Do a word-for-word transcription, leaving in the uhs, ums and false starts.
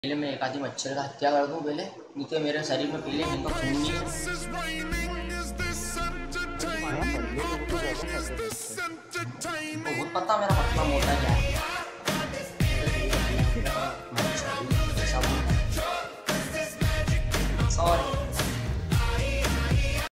पहले मैं एक आधी मच्छर का हत्या कर दूं पहले, नहीं तो मेरे शरीर में पहले इनका खून नहीं है। हाँ, पतले लोगों को ज्यादा फायदा रहता है। बहुत पता मेरा पतला मोटा क्या है।